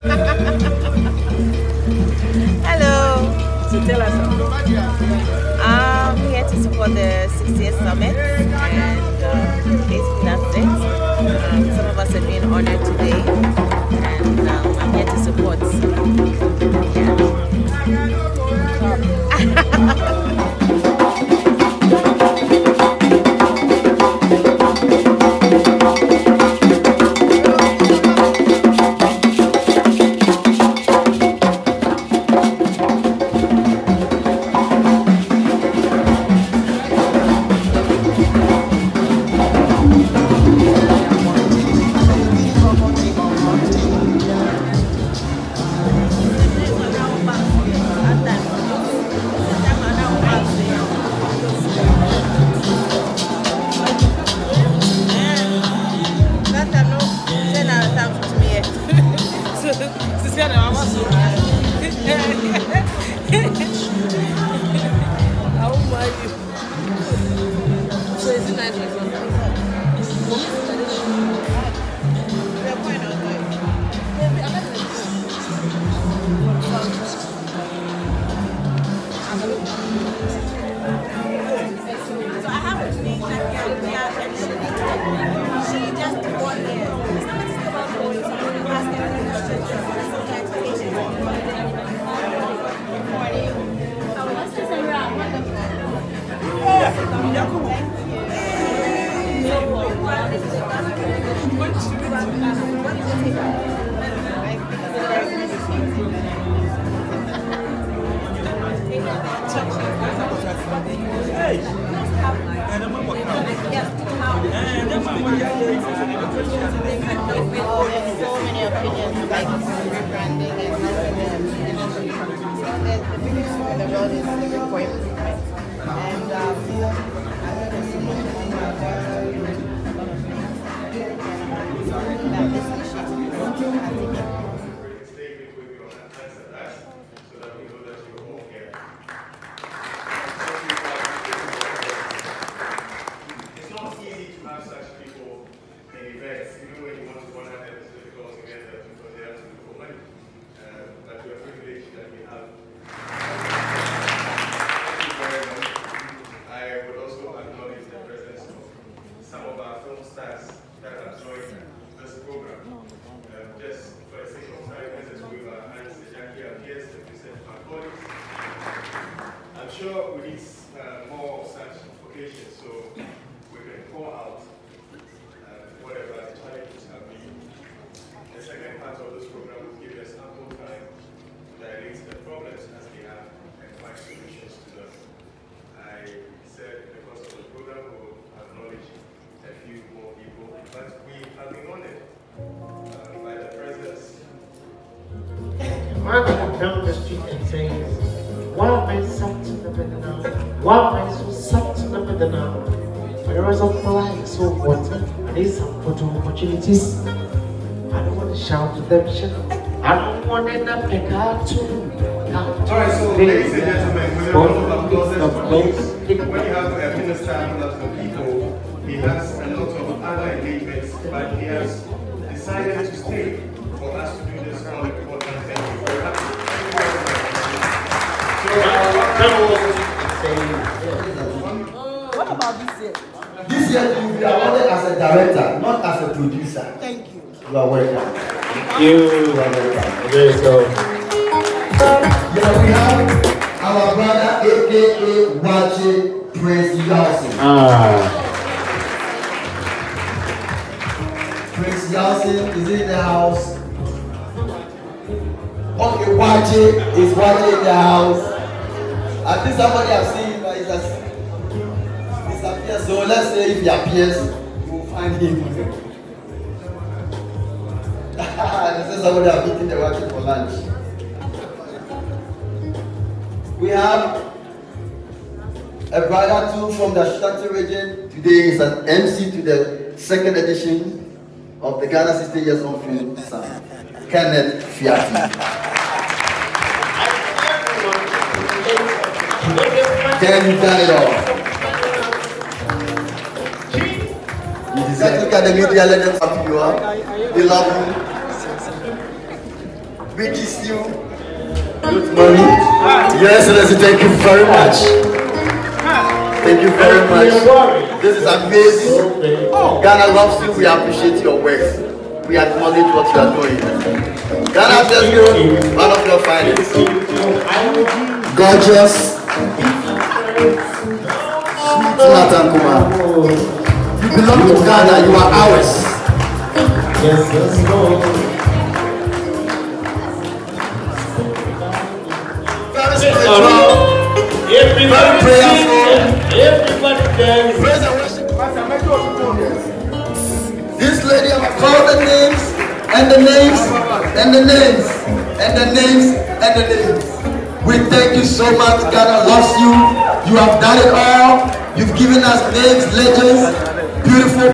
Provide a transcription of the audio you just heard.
Hello. So tell us something. I'm here to support the 60th Summit, and basically that's it. Some of us are being honored today, and I'm here to support. Yeah. Down the street and says, why am I something up in the now? Why am I so something up in the now? There is a flying so water, and there's some photo opportunities. I don't want to shout to them shit. I don't want to end up pick out too. Alright, so ladies and gentlemen, with a round of applause, when you have a minister and lots of people, he has a lot of other engagements, but he has decided to stay for us to do this all important thing. We're happy. What about this year? This year you will be awarded as a director, not as a producer. Thank you. You are welcome. Thank you. You are welcome. There you go. Yeah, we have our brother, aka Wache Prince Yeltsin. Prince Yeltsin is in the house. Okay, Wache is Wache in the house. I think somebody has seen him, he disappears. So let's say if he appears, we'll find him. This is somebody has eaten the Wache for lunch. We have a brother too from the Ashanti region. Today is an MC to the second edition of the Ghana 60 Years on Film Summit, Kenneth Fiati. Then you've done it all. You deserve to look at the media, let them come to you up. They love you. We kiss you. Good morning. Your Excellency, thank you very much. Thank you very much. This is amazing. Ghana loves you. We appreciate your work. We acknowledge what you are doing. Ghana tells you one of your finest. Gorgeous. Sweet Nathan Kumar. You belong to Ghana. You are ours. Yes, let's go. Very prayerful. Everybody dance. Praise and worship. This lady have called the names and the names and the names and the names and the names. We thank you so much. Ghana loves you. You have done it all. You've given us names, legends, beautiful.